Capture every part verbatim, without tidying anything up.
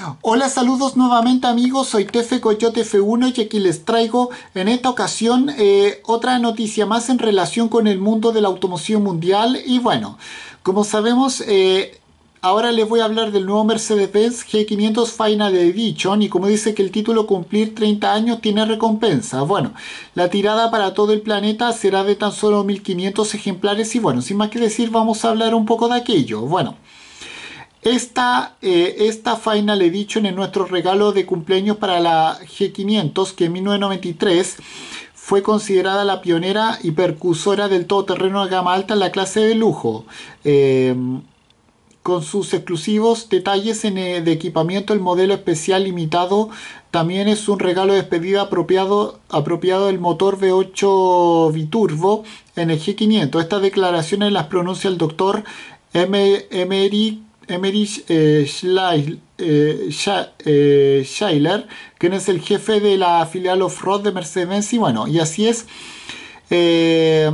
Hola, saludos nuevamente amigos, soy Tefe Coyote F uno y aquí les traigo en esta ocasión eh, otra noticia más en relación con el mundo de la automoción mundial. Y bueno, como sabemos, eh, ahora les voy a hablar del nuevo Mercedes-Benz G quinientos Final Edition, y como dice que el título cumplir treinta años tiene recompensa. Bueno, la tirada para todo el planeta será de tan solo mil quinientos ejemplares y bueno, sin más que decir, vamos a hablar un poco de aquello. Bueno. Esta, eh, esta Final Edition es nuestro regalo de cumpleaños para la G quinientos, que en mil novecientos noventa y tres fue considerada la pionera y precursora del todoterreno de gama alta en la clase de lujo. Eh, con sus exclusivos detalles en, eh, de equipamiento, el modelo especial limitado también es un regalo de despedida apropiado, apropiado del motor V ocho biturbo en el G quinientos. Estas declaraciones las pronuncia el doctor Emery Emmerich eh, Schleil, eh, eh, Schailer, quien es el jefe de la filial off-road de Mercedes-Benz. Y bueno, y así es. Eh,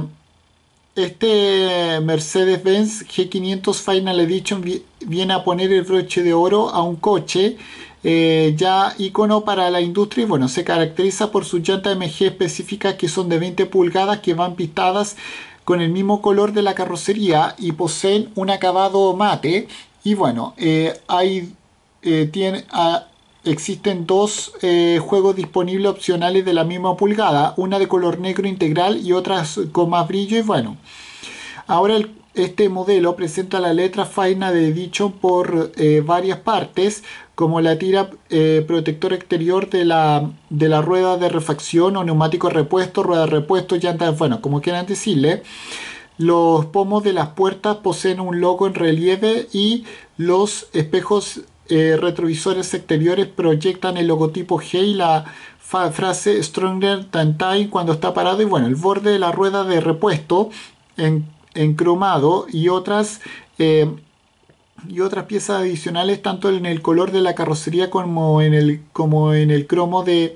este Mercedes-Benz G quinientos Final Edition vi viene a poner el broche de oro a un coche eh, ya icono para la industria. Y bueno, se caracteriza por sus llantas M G específicas, que son de veinte pulgadas, que van pintadas con el mismo color de la carrocería y poseen un acabado mate. Y bueno, eh, hay, eh, tiene, ah, existen dos eh, juegos disponibles opcionales de la misma pulgada, una de color negro integral y otras con más brillo. Y bueno, ahora el, este modelo presenta la letra Final Edition por eh, varias partes, como la tira eh, protector exterior de la, de la rueda de refacción o neumático repuesto, rueda de repuesto, llantas, bueno, como quieran decirle. Los pomos de las puertas poseen un logo en relieve y los espejos eh, retrovisores exteriores proyectan el logotipo G y la frase Stronger Than Time cuando está parado. Y bueno, el borde de la rueda de repuesto en, en cromado y otras, eh, y otras piezas adicionales tanto en el color de la carrocería como en el, como en el cromo de...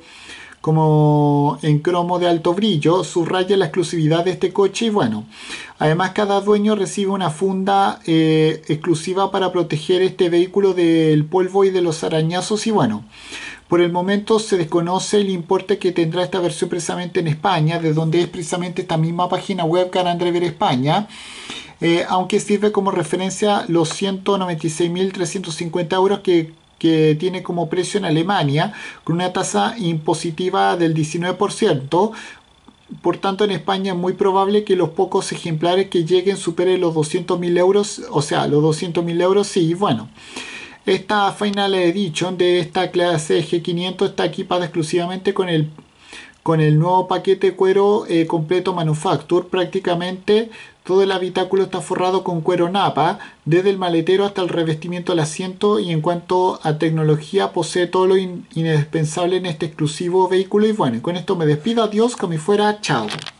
como en cromo de alto brillo, subraya la exclusividad de este coche. Y bueno, además cada dueño recibe una funda eh, exclusiva para proteger este vehículo del polvo y de los arañazos. Y bueno, por el momento se desconoce el importe que tendrá esta versión precisamente en España, de donde es precisamente esta misma página web Car and Driver España. Eh, aunque sirve como referencia los ciento noventa y seis mil trescientos cincuenta euros que que tiene como precio en Alemania, con una tasa impositiva del diecinueve por ciento. Por tanto, en España es muy probable que los pocos ejemplares que lleguen superen los doscientos mil euros, o sea, los doscientos mil euros. Sí, bueno, esta Final Edition de esta clase G quinientos está equipada exclusivamente con el con el nuevo paquete de cuero eh, completo Manufacture. Prácticamente todo el habitáculo está forrado con cuero napa, desde el maletero hasta el revestimiento del asiento, y en cuanto a tecnología posee todo lo in indispensable en este exclusivo vehículo. Y bueno, con esto me despido, adiós, como si fuera, chao.